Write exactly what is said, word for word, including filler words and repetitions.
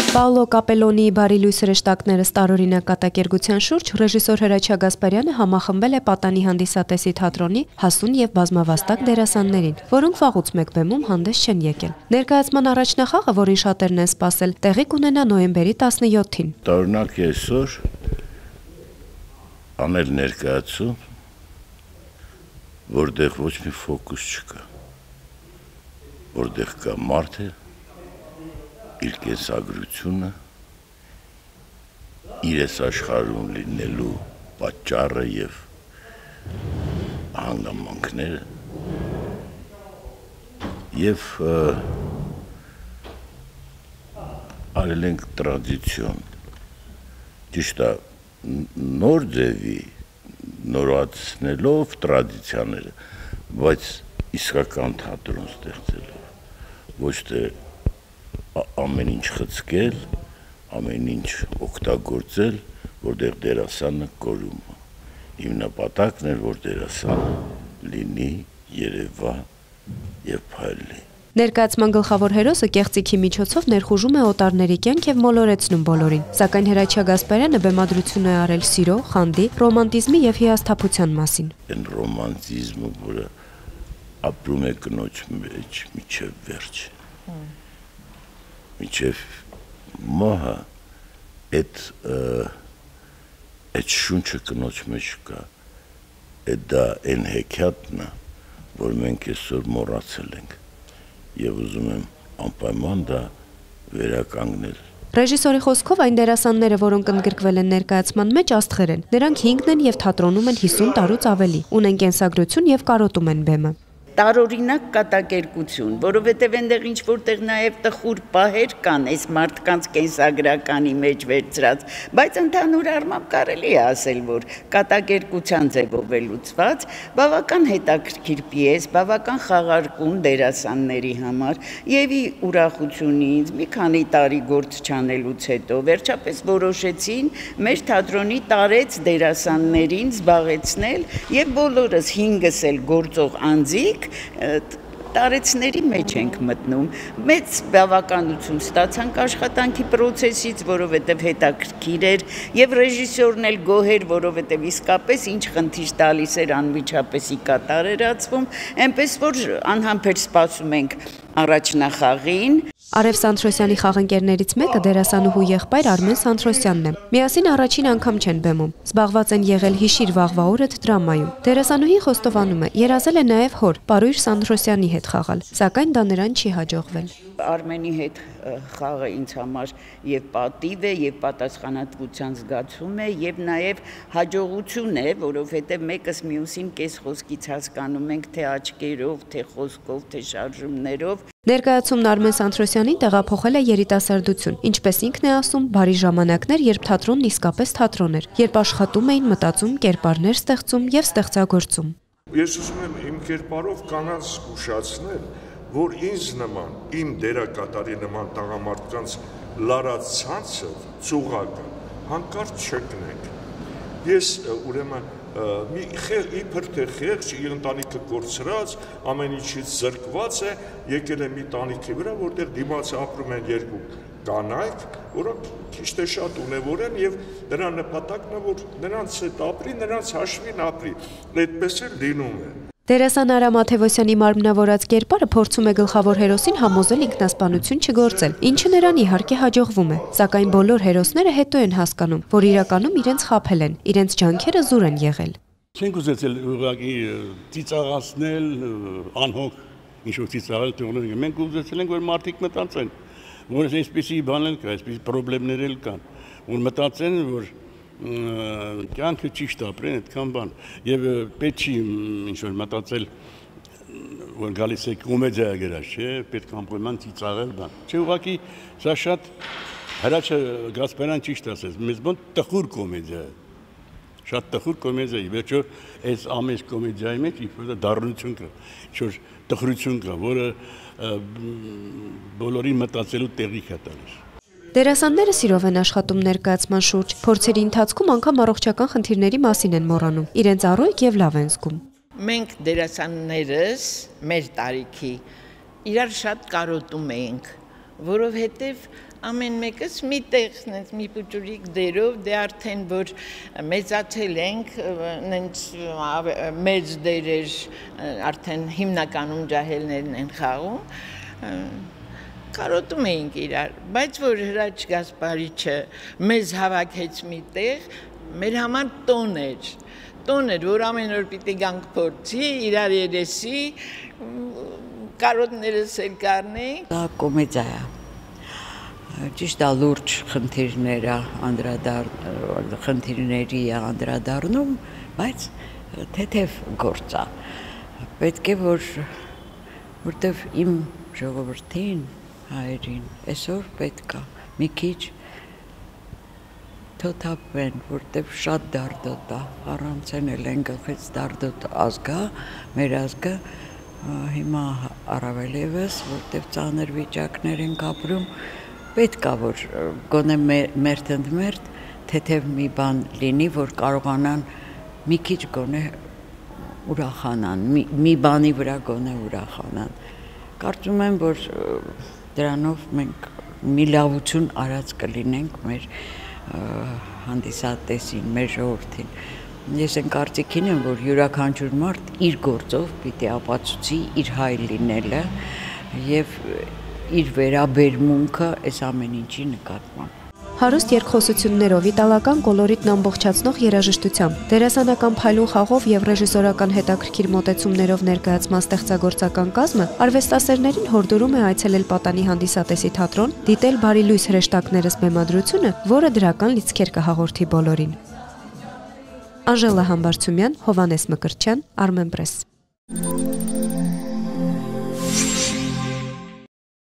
Պաուլո Կապելոնիի բարի լույս հրեշտակներս տարօրինակ կատակերգության շուրջ ռեժիսոր Հրաչյա Գասպարյանը համախմբել է Պատանի հանդիսատեսի թատրոնի հասուն եւ բազմավաստակ դերասաններին, որոնք վաղուց մեկ բեմում հանդես չեն եկել։ Ներկայացման առաջնախաղը, որին շատերն են սպասել, տեղի կունենա նոյեմբերի տասնյոթին։ Տարօրինակ այսօր անել ներկայացում, որտեղ ոչ մի ֆոկուս չկա, որտեղ կա մարդը իր կենսագրությունը, իրես աշխարհում լինելու պատճառը եւ հանգամանքները եւ արել ենք տրադիցիոն, ճիշտ է, նոր ձևի նորացնելով տրադիցիաները, բայց իսկական թատրոն ստեղծելով, ոչ թե ամեն ինչ խցկել, ամեն ինչ օգտագործել, որտեղ դերասանը կորում է։ Իմ նպատակն էր, որ դերասանը լինի, երևա եւ փայլի։ Ներկայացման գլխավոր հերոսը կեղծիքի միջոցով ներխուժում է օտարների կյանք եւ մոլորեցնում բոլորին, սակայն Հրաչյա Գասպարյանը բեմադրություն է արել սիրո, խանդի, ռոմանտիզմի եւ հիասթափության մասին։ Այն ռոմանտիզմը, որը ապրում է կնոջ մեջ միջև վերջ, միջև մահը, այդ այդ շունչը կնոջ մեջ կա, այդ դա այն հեքիաթն է, որ մենք այսօր մոռացել ենք։ Եվ ուզում եմ անպայման դա վերականգնել։ Ռեժիսորի խոսքով այն դերասանները, որոնք ընդգրկվել են ներկայացման մեջ, աստղեր են։ Նրանք հինգն են եւ թատրոնում են հիսուն տարուց ավելի, ունեն կենսագրություն եւ կարոտում են բեմը։ Տարօրինակ կատակերգություն, որովհետև այնտեղ ինչ որտեղ նաև տխուր պահեր կան այս մարդկանց կենսագրականի մեջ վերցրած, բայց ընդհանուր առմամբ կարելի է ասել, որ կատակերգության ձևով է լուծված, բավական հետաքրքիր պիես, բավական խաղարկուն դերասանների համար եւ ի ուրախությունից մի քանի տարի գործ չանելուց հետո վերջապես որոշեցին մեր թատրոնի տարեց դերասաններին զբաղեցնել եւ բոլորս հինգս էլ գործող անձիկ տարեցների մեջ ենք մտնում, մեծ բավականություն ստացանք աշխատանքի պրոցեսից, որովհետև հետաքրքիր էր եւ ռեժիսորն էլ գոհ էր, որովհետև իսկապես ինչ խնդիր տալիս էր անմիջապես ի կատար էր ածվում, այնպես որ անհամբեր սպասում ենք առաջնախաղին։ Արև Սանթրոսյանի խաղընկերներից մեկը դերասանուհու եղբայր Արմեն Սանթրոսյանն է։ Միասին առաջին անգամ չեն բեմում։ Զբաղված են եղել Հիշիր վաղվա օրդ դրամայում։ Դերասանուհին խոստովանում է, երազել է նաև հոր Պարույր Սանթրոսյանի հետ խաղալ, սակայն դա նրան չի հաջողվել։ Արմենի հետ խաղը ինձ համար եւ պատիվ է, եւ պատասխանատվության զգացում է, եւ նաեւ հաջողություն է, որովհետեւ մեկս մյուսին կես խոսքից հասկանում ենք, թե աչքերով, թե խոսքով, թե շարժումներով։ Ներկայացումն Արմեն Սանթրոսյանին տեղափոխել է երիտասարդություն, ինչպես ինքն է ասում, բարի ժամանակներ, երբ թատրոնն իսկապես թատրոն էր, երբ աշխատում էին, մտածում, կերպարներ ստեղծում եւ ստեղծագործում։ Ես ուզում եմ իմ կերպարով կանանց զգուշացնել, որ ինձ նման, իմ դերակատարի նման տղամարդկանց լարած ցանցը, ծուղակը, հանկարծ չկնենք։ Ես ուրեմն մի իբր թե խեղճ իր ընտանիքը կորցրած, ամեն ինչից զրկված է, եկել է մի տանիքի վրա, որտեղ դիմաց ապրում են երկու կանայք, որոնք քիչ թե շատ ունևոր են եւ նրա նպատակն է, որ նրանց հետ ապրի, նրանց հաշվին ապրի։ Այդպես էլ լինում է։ Դերասան Արա Մաթևոսյանի մարմնավորած կերպարը փորձում է գլխավոր հերոսին համոզել ինքնասպանություն չգործել, ինչը նրան իհարկե հաջողվում է, սակայն բոլոր հերոսները հետո են հասկանում, որ իրականում իրենց խաբել են, իրենց ջանքերը զուր են եղել։ Չենք ուզեցել ուղղակի ծիծաղացնել, անհոգ ինչ-որ ծիծաղել թողնել, մենք ուզեցել ենք, որ մարդիկ մտածեն, որ այսպիսի բաներ կա, այսպիսի խնդիրներ էլ կան, որ մտածեն, որ կյանքը ճիշտ ապրեն այդքան բան եւ պետք չի ինչ-որ մտածել, որ գալիս է կոմեդիա գրած, չէ, պետք է ամբողջական ծիծաղել բան։ Չէ, ուղղակի սա շատ Հրաչյա Գասպարյան ճիշտ ասեց, մեզ մոտ տխուր կոմեդիա է, շատ տխուր կոմեդիա է, վերջո այս ամեն կոմեդիայի մեջ իբր դառնություն կա, ինչ-որ տխրություն կա, որը բոլորին մտածելու տեղիք է տալիս։ Դերասանները սիրով են աշխատում ներկայացման շուրջ, փորձերի ընթացքում անգամ առողջական խնդիրների մասին են մոռանում, իրենց առօգ եւ լավ են զգում։ Մենք դերասաններս մեր տարիքի իրար շատ կարոտում էինք, որովհետև ամեն մեկս մի տեղ մի փոճուրիկ դերով դե արդեն որ մեծացել ենք նենց մեծ դերեր արդեն հիմնականում ջահելներն են խաղում կարոտում էինք իրար բայց որ Հրաչ Գասպարիչը մեզ հավաքեց մի տեղ մեր համար տոն էր տոն էր որ ամեն օր պիտի գանք փորձի իրար երեսի կարոտներս էլ կառնեինք դա կոմեդիա է Ճիշտ է լուրջ խնդիրները անդրադառ խնդիրների անդրադառնում, բայց թեթև գործ է։ Պետք է որ որտեվ իմ ժողովրդին, հայերին, այսօր պետք է մի քիչ թոթափեն, որտեվ շատ դարդոտ է, առանց էլ են գլխից դարդոտ ազգա, մեր ազգը հիմա առավել ևս, որտեվ ծանր վիճակներ են ապրում Պետք է որ գոնե մերթ ընդմերթ թեթև մի բան լինի, որ կարողանան մի քիչ գոնե ուրախանան, մի բանի վրա գոնե ուրախանան։ Կարծում եմ, որ դրանով մենք մի լավություն արած կլինենք մեր հանդիսատեսին, մեր ժողովրդին։ Ես այն կարծիքին եմ, որ յուրաքանչյուր մարդ իր գործով պիտի ապացուցի իր հայ լինելը եւ իր վերաբերմունքը այս ամեն ինչի նկատմամբ։ Հարուստ երկխոսություններով, իտալական կոլորիտն ամբողջացնող երաժշտությամբ, դերասանական փայլուն խաղով եւ ռեժիսորական հետաքրքիր մոտեցումներով ներկայացման ստեղծագործական կազմը արվեստասերներին հորդորում է այցելել Պատանի հանդիսատեսի թատրոն, դիտել Բարի լույս հրեշտակներս բեմադրությունը, որը դրական լիցքեր կհաղորդի բոլորին։ Անժելա Համբարձումյան, Հովանես Մկրտչյան, Armenpress